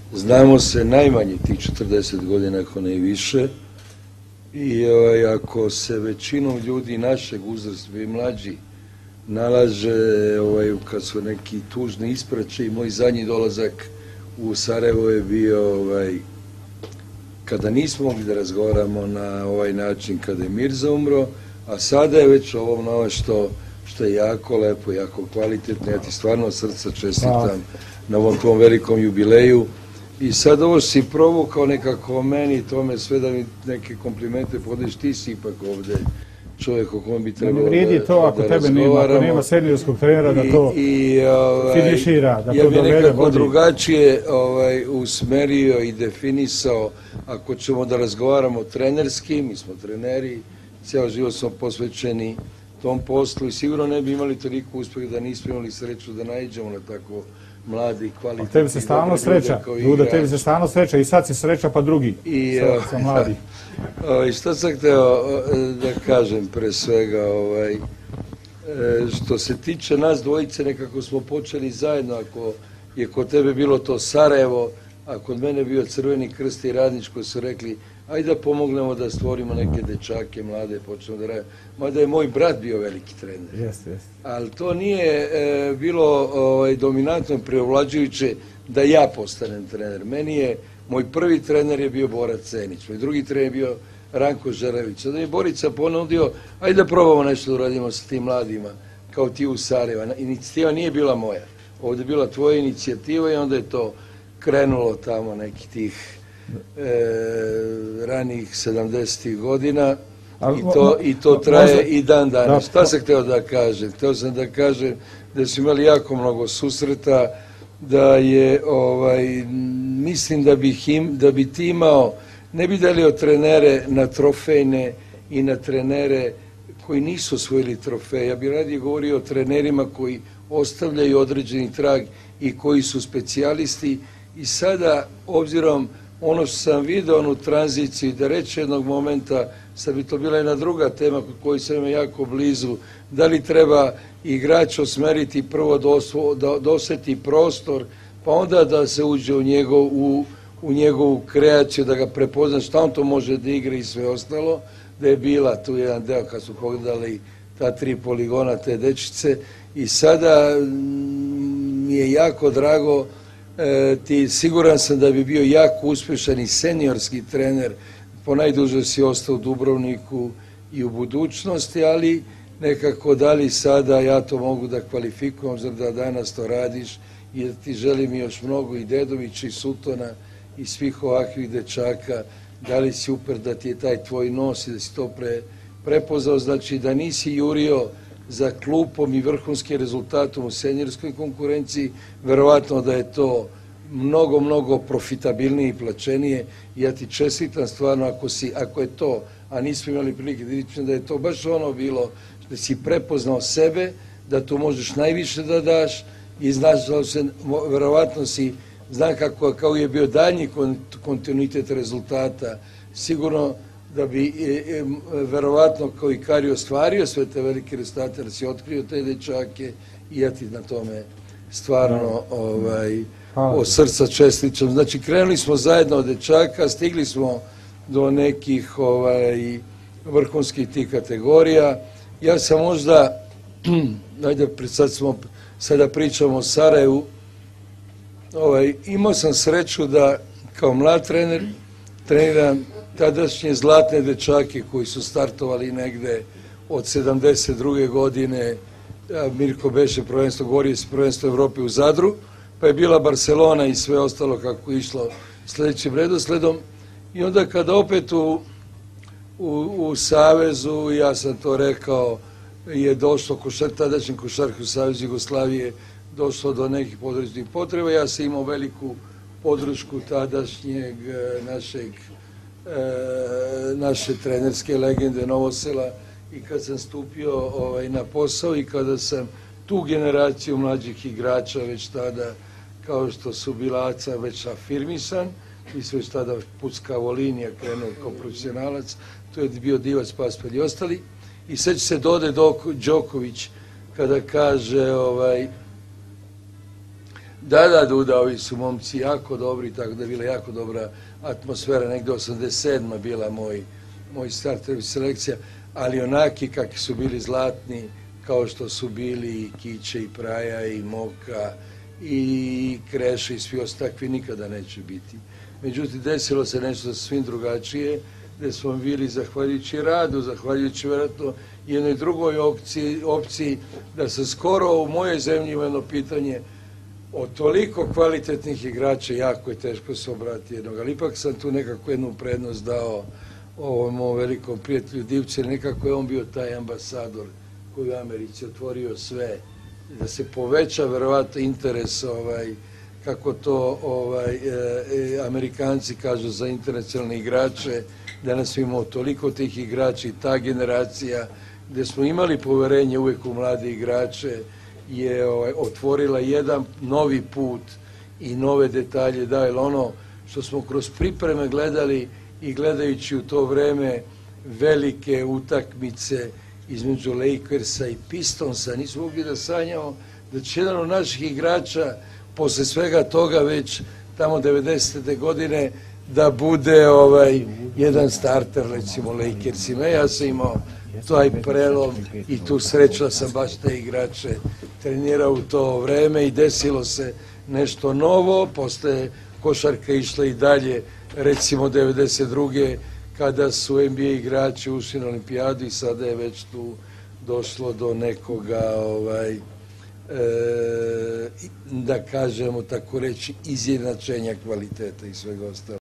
znamo se najmanje tih 40 godina, ako ne i više. I ako se većinom ljudi našeg uzrasta i mlađi nalaže kad su neki tužni ispraćaji, moj zadnji dolazak u Sarajevo je bio kada nismo mogli da razgovaramo na ovaj način kada je Mirza umro, a sada je već ovo novo što je jako lepo, jako kvalitetno. Ja ti stvarno od srca čestitam na ovom tom velikom jubileju. I sad ovo si provukao nekako meni, tome sve da mi neke komplimente podeš, ti si ipak ovde čovjek o kome bi trebalo da razgovaramo. Ne vredi to ako tebe nema, ako nema seniorskog trenera da to finišira, da to dovede. Ja bih nekako drugačije usmerio i definisao, ako ćemo da razgovaramo trenerski, mi smo treneri, cijelo život smo posvećeni tom poslu i sigurno ne bi imali toliko uspeh da nismo imali sreću da naiđemo na tako mladi i kvalitetni. Tebi se stalno sreća, Duda, tebi se stalno sreća i sad si sreća pa drugi sa mladi. Što sam hteo da kažem pre svega, što se tiče nas dvojice, nekako smo počeli zajedno, ako je kod tebe bilo to Sarajevo, a kod mene bio Crveni krst i Radnič koji su rekli ajde da pomognemo da stvorimo neke dečake mlade, počnemo da radimo. Mada je moj brat bio veliki trener. Ali to nije bilo dominantno preovlađujuće da ja postanem trener. Moj prvi trener je bio Bora Cenić, moj drugi trener je bio Ranko Žarević. Sada je Borica ponudio, ajde da probamo nešto da uradimo sa tim mladima, kao ti u Sarajevo. Inicijativa nije bila moja, ovdje je bila tvoja inicijativa i onda je to krenulo tamo nekih tih ranih 70. godina i to traje i dan danas. Šta sam hteo da kažem? Hteo sam da kažem da su imali jako mnogo susreta, da je, mislim da bi ti imao, ne bi delio trenere na trofejne i na trenere koji nisu osvojili trofeje. Ja bih radije govorio o trenerima koji ostavljaju određeni trag i koji su specijalisti. I sada, obzirom ono što sam vidio, onu tranziciju, da reći jednog momenta, sad bi to bila jedna druga tema kod koju sam jako blizu, da li treba igrač osmeriti prvo da osjeti prostor, pa onda da se uđe u njegovu kreaciju, da ga prepozna šta on to može da igra i sve ostalo, da je bila tu jedan deo kad su pogledali ta 3 poligona, te dečice. I sada mi je jako drago, siguran sam da bi bio jako uspješan i seniorski trener, ponajduže si ostao u Dubrovniku i u budućnosti, ali nekako da li sada ja to mogu da kvalifikujem, zar da danas to radiš i da ti želim još mnogo i Dedovića i Sutona i svih ovakvih dečaka, da li si uper da ti je taj tvoj nos i da si to prepoznao, znači da nisi jurio za klupom i vrhunskim rezultatom u seniorskoj konkurenciji, verovatno da je to mnogo, mnogo profitabilnije i plaćenije. Ja ti čestitam stvarno ako je to, a nismo imali prilike da vidim da je to baš ono bilo, da si prepoznao sebe, da tu možeš najviše da daš i znaš da se, verovatno si, znam kako je bio daljnji kontinuitet rezultata, sigurno da bi verovatno kao i Kari ostvario sve te velike rezultate, da si otkrio te dečake i ja ti na tome stvarno od srca čestitam. Znači, krenuli smo zajedno od dečaka, stigli smo do nekih vrhunskih tih kategorija. Ja sam možda, ajde, sada pričamo o Sarajevu, imao sam sreću da kao mlad trener treniram tadašnje zlatne dečake koji su startovali negde od 72. godine. Mirko beše prvenstvo, govorio se prvenstvo Evrope u Zadru, pa je bila Barcelona i sve ostalo kako je išlo sljedećim redosledom. I onda kada opet u Savezu, ja sam to rekao, je došlo tadašnji košarke u Savezu Jugoslavije, došlo do nekih područnih potreba. Ja sam imao veliku podršku tadašnjeg naše trenerske legende Novosela i kad sam stupio na posao i kada sam tu generaciju mlađih igrača već tada, kao što su Bilaca, već afirmisan, mi smo već tada puckavo linija krenuo kao profesionalac, tu je bio Divac, Paspalj i ostali. I sad će se Dode Đoković kada kaže Da, Duda, ovi su momci jako dobri, tako da je bila jako dobra atmosfera, negde 87. bila moj starter selekcija, ali onaki kakvi su bili zlatni, kao što su bili i Kiće i Praja i Moka i Kreša i svi ostakvi, nikada neće biti. Međutim, desilo se nešto svim drugačije, gde smo bili, zahvaljujući radu, zahvaljujući vjerojatno jednoj drugoj opciji, da se skoro u mojoj zemlji ima jedno pitanje od toliko kvalitetnih igrača, jako je teško se obrati jednog, ali ipak sam tu nekako jednu prednost dao ovom mojom velikom prijatelju Divcu, nekako je on bio taj ambasador koji u Americi otvorio sve, da se poveća verovatno interes, kako to Amerikanci kažu za internacionalne igrače, danas imamo toliko tih igrača i ta generacija gde smo imali poverenje uvek u mlade igrače je otvorila jedan novi put i nove detalje, da, jer ono što smo kroz pripreme gledali i gledajući u to vreme velike utakmice između Lakersa i Pistonsa, nismo mogli da sanjamo da će jedan od naših igrača posle svega toga već tamo 90. godine da bude jedan starter, recimo Lakersima. Ja sam imao taj prelom i tu sreću da sam baš te igrače trenirao u to vreme i desilo se nešto novo, posle košarka išla i dalje, recimo 92. kada su NBA igrači ušli na olimpijadu i sada je već tu došlo do nekoga, da kažemo tako reći, izjednačenja kvaliteta i svega ostalo.